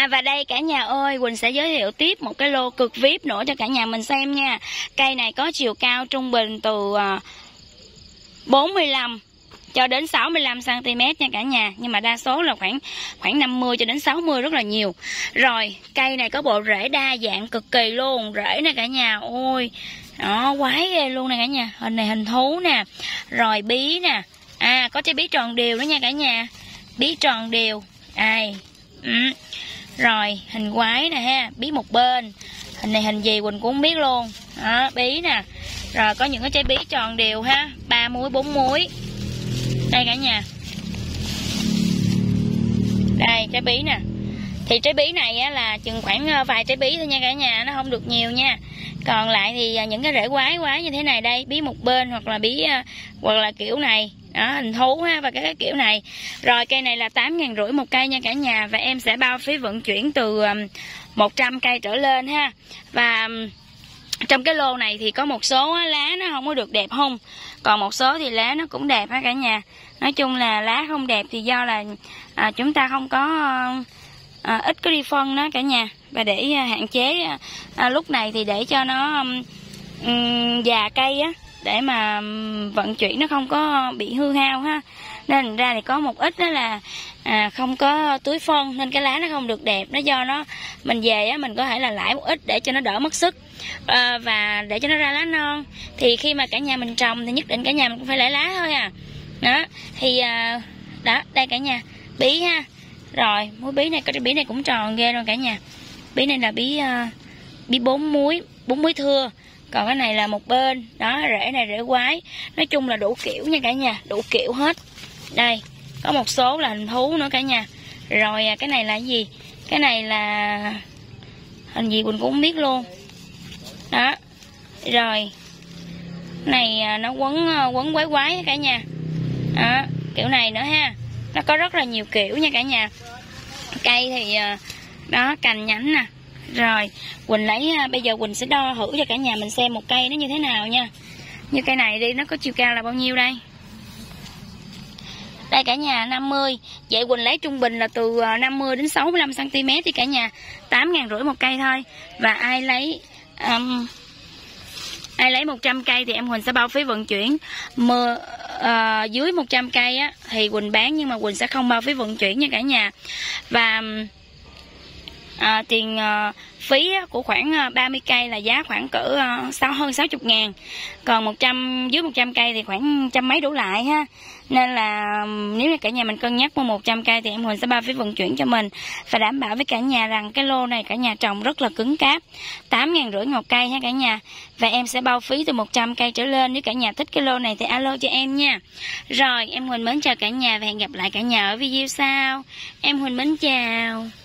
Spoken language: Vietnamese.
Và đây cả nhà ơi, Quỳnh sẽ giới thiệu tiếp một cái lô cực VIP nữa cho cả nhà mình xem nha. Cây này có chiều cao trung bình từ 45 cho đến 65 cm nha cả nhà, nhưng mà đa số là khoảng 50 cho đến 60 rất là nhiều. Rồi, cây này có bộ rễ đa dạng cực kỳ luôn, rễ nè cả nhà. Ôi, đó, quái ghê luôn nè cả nhà. Hình này hình thú nè. Rồi bí nè. Có trái bí tròn đều nữa nha cả nhà. Bí tròn đều. Rồi, hình quái nè ha, bí một bên. Hình này hình gì Quỳnh cũng không biết luôn. Đó, bí nè. Rồi có những cái trái bí tròn đều ha, 3 múi 4 múi. Đây cả nhà. Đây trái bí nè. Thì trái bí này á, là chừng khoảng vài trái bí thôi nha cả nhà, nó không được nhiều nha. Còn lại thì những cái rễ quái như thế này đây, bí một bên hoặc là bí hoặc là kiểu này. Đó, hình thú ha, và cái kiểu này. Rồi cây này là 8.500 một cây nha cả nhà, và em sẽ bao phí vận chuyển từ 100 cây trở lên ha. Và trong cái lô này thì có một số lá nó không có được đẹp không, còn một số thì lá nó cũng đẹp ha cả nhà. Nói chung là lá không đẹp thì do là chúng ta không có ít có đi phân đó cả nhà. Và để hạn chế lúc này thì để cho nó già cây á, để mà vận chuyển nó không có bị hư hao ha. Nên ra thì có một ít đó là không có tưới phân nên cái lá nó không được đẹp. Nó do nó mình về á, mình có thể là lãi một ít để cho nó đỡ mất sức và để cho nó ra lá non. Thì khi mà cả nhà mình trồng thì nhất định cả nhà mình cũng phải lãi lá thôi à. Đó thì đó, đây cả nhà, bí ha. Rồi múi bí này, cái bí này cũng tròn ghê rồi cả nhà. Bí này là bí 4 múi thưa. Còn cái này là một bên. Đó, rễ này rễ quái. Nói chung là đủ kiểu nha cả nhà, đủ kiểu hết. Đây, có một số là hình thú nữa cả nhà. Rồi cái này là cái gì? Cái này là hình gì Quỳnh cũng không biết luôn. Đó. Rồi này nó quấn quái cả nhà. Đó, kiểu này nữa ha. Nó có rất là nhiều kiểu nha cả nhà. Cây thì đó, cành nhánh nè. Rồi Quỳnh lấy bây giờ Quỳnh sẽ đo thử cho cả nhà mình xem một cây nó như thế nào nha. Như cây này đi, nó có chiều cao là bao nhiêu đây? Đây cả nhà, 50. Vậy Quỳnh lấy trung bình là từ 50 đến 65 cm thì cả nhà 8.500 một cây thôi. Và ai lấy 100 cây thì em Quỳnh sẽ bao phí vận chuyển. Dưới 100 cây á thì Quỳnh bán, nhưng mà Quỳnh sẽ không bao phí vận chuyển nha cả nhà. Và tiền phí của khoảng 30 cây là giá khoảng cỡ hơn 60.000. Còn dưới 100 cây thì khoảng trăm mấy đủ lại ha. Nên là nếu như cả nhà mình cân nhắc mua 100 cây thì em Huỳnh sẽ bao phí vận chuyển cho mình. Và đảm bảo với cả nhà rằng cái lô này cả nhà trồng rất là cứng cáp, 8.500 một cây ha cả nhà. Và em sẽ bao phí từ 100 cây trở lên. Nếu cả nhà thích cái lô này thì alo cho em nha. Rồi em Huỳnh mến chào cả nhà và hẹn gặp lại cả nhà ở video sau. Em Huỳnh mến chào.